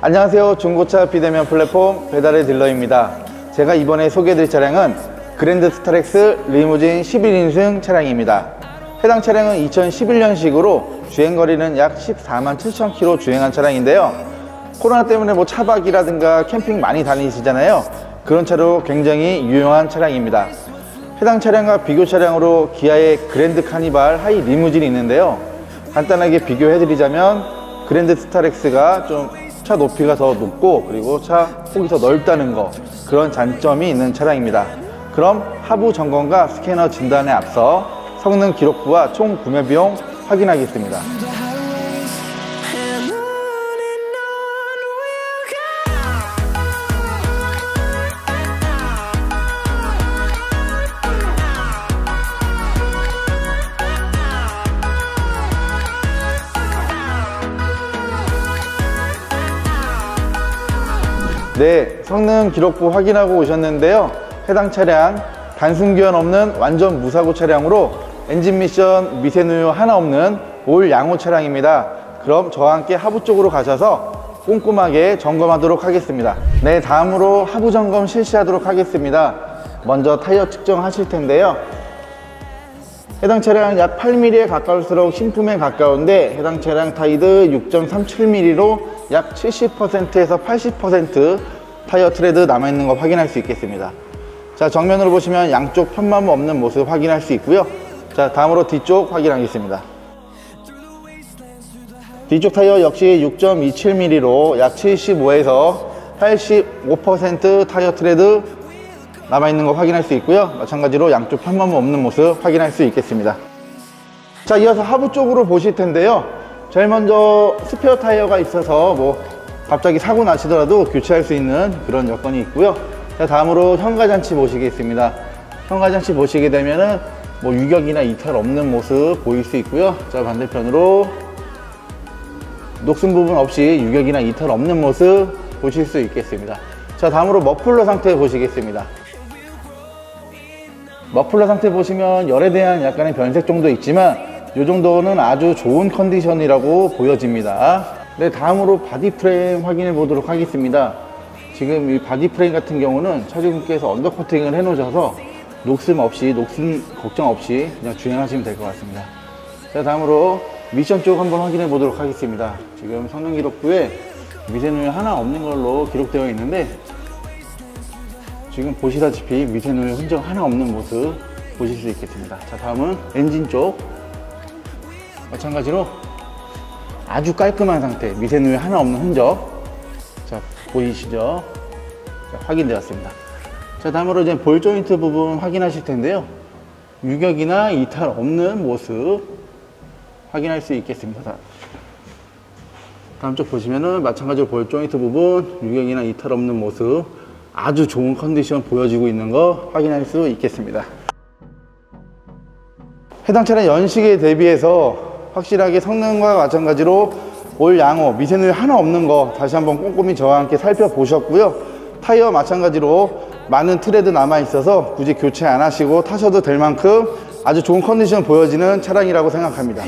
안녕하세요. 중고차 비대면 플랫폼 배달의 딜러입니다. 제가 이번에 소개해드릴 차량은 그랜드 스타렉스 리무진 11인승 차량입니다. 해당 차량은 2011년식으로 주행거리는 약 14만 7천 km 주행한 차량인데요. 코로나 때문에 차박이라든가 캠핑 많이 다니시잖아요. 그런 차로 굉장히 유용한 차량입니다. 해당 차량과 비교 차량으로 기아의 그랜드 카니발 하이 리무진이 있는데요. 간단하게 비교해드리자면 그랜드 스타렉스가 좀 차 높이가 더 높고 그리고 차 폭이 더 넓다는 거, 그런 장점이 있는 차량입니다. 그럼 하부 점검과 스캐너 진단에 앞서 성능 기록부와 총 구매 비용 확인하겠습니다. 네, 성능 기록부 확인하고 오셨는데요. 해당 차량 단순 교환 없는 완전 무사고 차량으로 엔진 미션 미세누유 하나 없는 올 양호 차량입니다. 그럼 저와 함께 하부 쪽으로 가셔서 꼼꼼하게 점검하도록 하겠습니다. 네, 다음으로 하부 점검 실시하도록 하겠습니다. 먼저 타이어 측정하실 텐데요. 해당 차량 약 8mm에 가까울수록 신품에 가까운데 해당 차량 타이드 6.37mm로 약 70%에서 80% 타이어 트레드 남아있는 거 확인할 수 있겠습니다. 자, 정면으로 보시면 양쪽 편마모 없는 모습 확인할 수 있고요. 자, 다음으로 뒤쪽 확인하겠습니다. 뒤쪽 타이어 역시 6.27mm로 약 75에서 85% 타이어 트레드 남아있는 거 확인할 수 있고요. 마찬가지로 양쪽 편마모 없는 모습 확인할 수 있겠습니다. 자, 이어서 하부 쪽으로 보실 텐데요. 제일 먼저 스페어 타이어가 있어서 갑자기 사고 나시더라도 교체할 수 있는 그런 여건이 있고요. 자, 다음으로 현가장치 보시겠습니다. 현가장치 보시게 되면은 유격이나 이탈 없는 모습 보일 수 있고요. 자, 반대편으로 녹슨 부분 없이 유격이나 이탈 없는 모습 보실 수 있겠습니다. 자, 다음으로 머플러 상태 보시겠습니다. 머플러 상태 보시면 열에 대한 약간의 변색 정도 있지만 이 정도는 아주 좋은 컨디션이라고 보여집니다. 네, 다음으로 바디 프레임 확인해 보도록 하겠습니다. 지금 이 바디 프레임 같은 경우는 차주분께서 언더코팅을 해 놓으셔서 녹슨 걱정 없이 그냥 주행하시면 될 것 같습니다. 자, 다음으로 미션 쪽 한번 확인해 보도록 하겠습니다. 지금 성능 기록부에 미세누유 하나 없는 걸로 기록되어 있는데 지금 보시다시피 미세누유 흔적 하나 없는 모습 보실 수 있겠습니다. 자, 다음은 엔진 쪽 마찬가지로 아주 깔끔한 상태, 미세누유 하나 없는 흔적, 자, 보이시죠? 자, 확인되었습니다. 자, 다음으로 이제 볼 조인트 부분 확인하실 텐데요. 유격이나 이탈 없는 모습 확인할 수 있겠습니다. 다음 쪽 보시면은 마찬가지로 볼 조인트 부분 유격이나 이탈 없는 모습 아주 좋은 컨디션 보여지고 있는 거 확인할 수 있겠습니다. 해당 차량 연식에 대비해서 확실하게 성능과 마찬가지로 올 양호, 미세누유 하나 없는 거 다시 한번 꼼꼼히 저와 함께 살펴보셨고요. 타이어 마찬가지로 많은 트레드 남아 있어서 굳이 교체 안 하시고 타셔도 될 만큼 아주 좋은 컨디션 보여지는 차량이라고 생각합니다.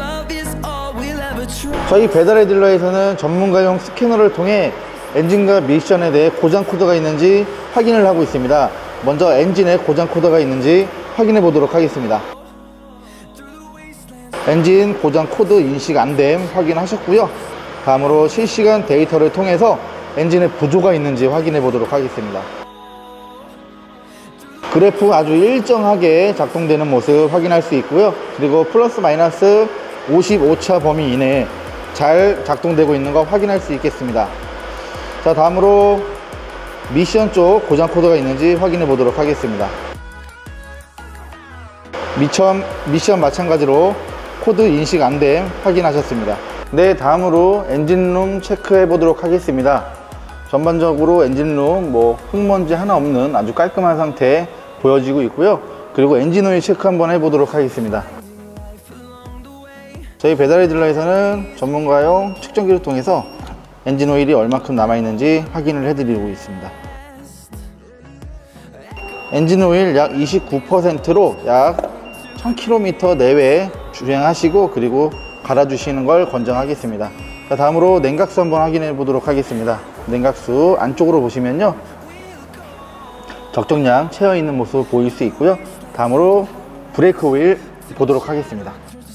저희 배달의 딜러에서는 전문가용 스캐너를 통해 엔진과 미션에 대해 고장 코드가 있는지 확인을 하고 있습니다. 먼저 엔진에 고장 코드가 있는지 확인해 보도록 하겠습니다. 엔진 고장 코드 인식 안됨 확인하셨고요. 다음으로 실시간 데이터를 통해서 엔진에 부조가 있는지 확인해 보도록 하겠습니다. 그래프 아주 일정하게 작동되는 모습 확인할 수 있고요. 그리고 플러스 마이너스 55차 범위 이내에 잘 작동되고 있는 거 확인할 수 있겠습니다. 자, 다음으로 미션 쪽 고장 코드가 있는지 확인해 보도록 하겠습니다. 미션 마찬가지로 코드 인식 안됨 확인하셨습니다. 네, 다음으로 엔진룸 체크해 보도록 하겠습니다. 전반적으로 엔진룸 흙먼지 하나 없는 아주 깔끔한 상태 보여지고 있고요. 그리고 엔진 오일 체크 한번 해 보도록 하겠습니다. 저희 배달의 딜러에서는 전문가용 측정기를 통해서 엔진 오일이 얼마큼 남아있는지 확인을 해드리고 있습니다. 엔진 오일 약 29%로 약 1000km 내외 주행하시고 그리고 갈아주시는 걸 권장하겠습니다. 자, 다음으로 냉각수 한번 확인해 보도록 하겠습니다. 냉각수 안쪽으로 보시면요, 적정량 채워 있는 모습 보일 수 있고요. 다음으로 브레이크 오일 보도록 하겠습니다.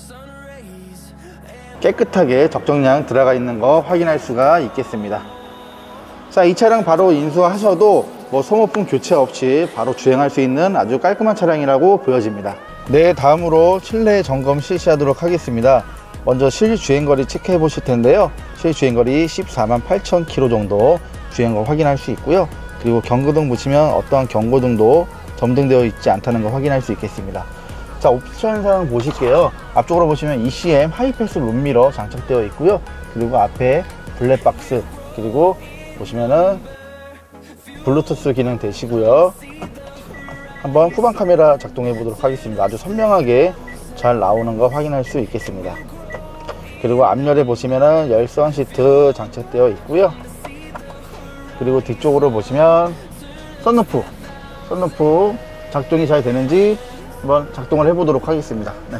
깨끗하게 적정량 들어가 있는 거 확인할 수가 있겠습니다. 자, 이 차량 바로 인수하셔도 소모품 교체 없이 바로 주행할 수 있는 아주 깔끔한 차량이라고 보여집니다. 네, 다음으로 실내 점검 실시하도록 하겠습니다. 먼저 실주행거리 체크해 보실 텐데요, 실주행거리 14만 8천 km 정도 주행거 확인할 수 있고요. 그리고 경고등 보시면 어떠한 경고등도 점등되어 있지 않다는 거 확인할 수 있겠습니다. 자, 옵션 사항 보실게요. 앞쪽으로 보시면 ECM 하이패스 룸미러 장착되어 있고요. 그리고 앞에 블랙박스, 그리고 보시면은 블루투스 기능 되시고요. 한번 후방 카메라 작동해 보도록 하겠습니다. 아주 선명하게 잘 나오는 거 확인할 수 있겠습니다. 그리고 앞열에 보시면은 열선 시트 장착되어 있고요. 그리고 뒤쪽으로 보시면 썬루프 작동이 잘 되는지 한번 작동을 해 보도록 하겠습니다. 네.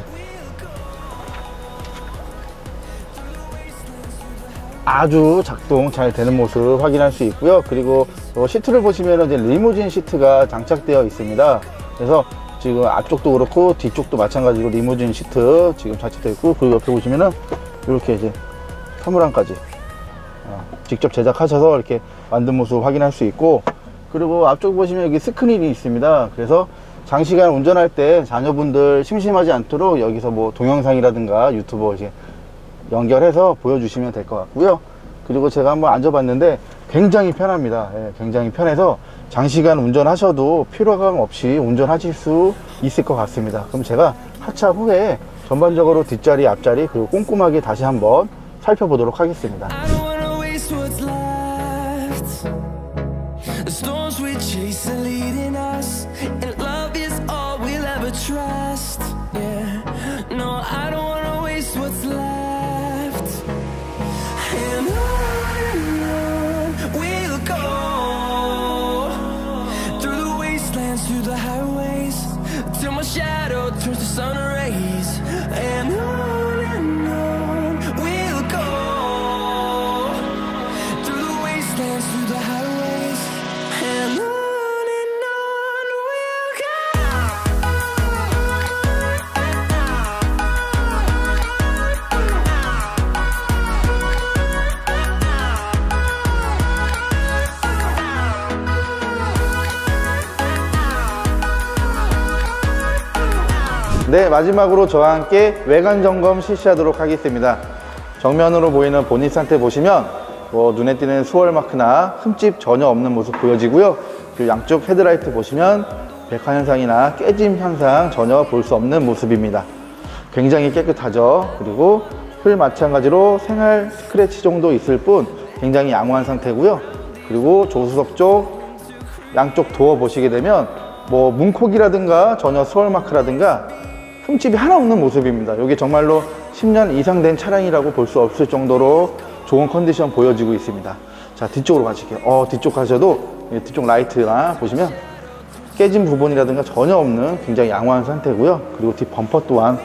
아주 작동 잘 되는 모습 확인할 수 있고요. 그리고 시트를 보시면 이제 리무진 시트가 장착되어 있습니다. 그래서 지금 앞쪽도 그렇고 뒤쪽도 마찬가지로 리무진 시트 지금 장착되어 있고, 그리고 옆에 보시면은 이렇게 이제 사물함까지 직접 제작하셔서 이렇게 만든 모습 확인할 수 있고, 그리고 앞쪽 보시면 여기 스크린이 있습니다. 그래서 장시간 운전할 때 자녀분들 심심하지 않도록 여기서 동영상이라든가 유튜버 이제 연결해서 보여주시면 될 것 같고요. 그리고 제가 한번 앉아봤는데 굉장히 편합니다. 예, 굉장히 편해서 장시간 운전하셔도 피로감 없이 운전하실 수 있을 것 같습니다. 그럼 제가 하차 후에 전반적으로 뒷자리, 앞자리, 그리고 꼼꼼하게 다시 한번 살펴보도록 하겠습니다. 네, 마지막으로 저와 함께 외관 점검 실시하도록 하겠습니다. 정면으로 보이는 보닛 상태 보시면 눈에 띄는 수월 마크나 흠집 전혀 없는 모습 보여지고요. 그리고 양쪽 헤드라이트 보시면 백화 현상이나 깨짐 현상 전혀 볼 수 없는 모습입니다. 굉장히 깨끗하죠. 그리고 휠 마찬가지로 생활 스크래치 정도 있을 뿐 굉장히 양호한 상태고요. 그리고 조수석 쪽 양쪽 도어 보시게 되면 문콕이라든가 전혀 수월 마크라든가 흠집이 하나 없는 모습입니다. 이게 정말로 10년 이상 된 차량이라고 볼 수 없을 정도로 좋은 컨디션 보여지고 있습니다. 자, 뒤쪽으로 가실게요. 뒤쪽 가셔도 뒤쪽 라이트나 보시면 깨진 부분이라든가 전혀 없는 굉장히 양호한 상태고요. 그리고 뒷 범퍼 또한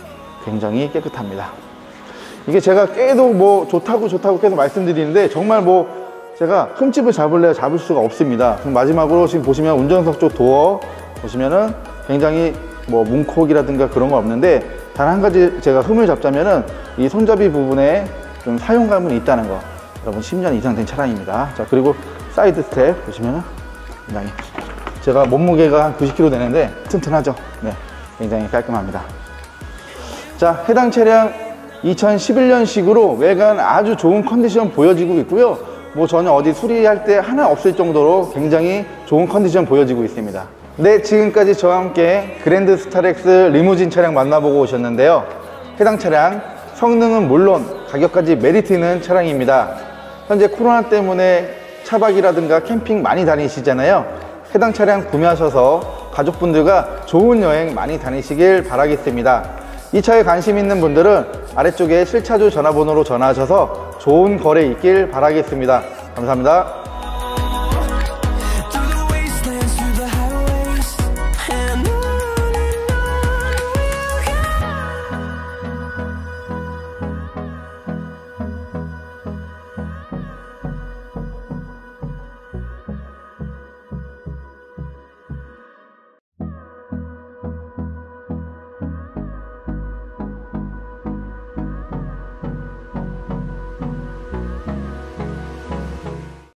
굉장히 깨끗합니다. 이게 제가 계속 좋다고 계속 말씀드리는데 정말 제가 흠집을 잡을래야 잡을 수가 없습니다. 그럼 마지막으로 지금 보시면 운전석 쪽 도어 보시면은 굉장히 문콕이라든가 그런 거 없는데, 단 한 가지 제가 흠을 잡자면은 이 손잡이 부분에 좀 사용감은 있다는 거. 여러분 10년 이상 된 차량입니다. 자, 그리고 사이드 스텝 보시면은 굉장히 제가 몸무게가 한 90kg 되는데 튼튼하죠. 네, 굉장히 깔끔합니다. 자, 해당 차량 2011년식으로 외관 아주 좋은 컨디션 보여지고 있고요. 전혀 어디 수리할 때 하나 없을 정도로 굉장히 좋은 컨디션 보여지고 있습니다. 네, 지금까지 저와 함께 그랜드 스타렉스 리무진 차량 만나보고 오셨는데요. 해당 차량 성능은 물론 가격까지 메리트 있는 차량입니다. 현재 코로나 때문에 차박이라든가 캠핑 많이 다니시잖아요. 해당 차량 구매하셔서 가족분들과 좋은 여행 많이 다니시길 바라겠습니다. 이 차에 관심 있는 분들은 아래쪽에 실차주 전화번호로 전화하셔서 좋은 거래 있길 바라겠습니다. 감사합니다.